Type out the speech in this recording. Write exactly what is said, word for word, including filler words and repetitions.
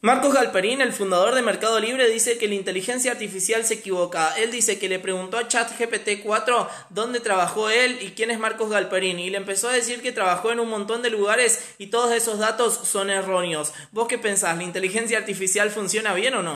Marcos Galperín, el fundador de Mercado Libre, dice que la inteligencia artificial se equivoca. Él dice que le preguntó a ChatGPT cuatro dónde trabajó él y quién es Marcos Galperín, y le empezó a decir que trabajó en un montón de lugares y todos esos datos son erróneos. ¿Vos qué pensás? ¿La inteligencia artificial funciona bien o no?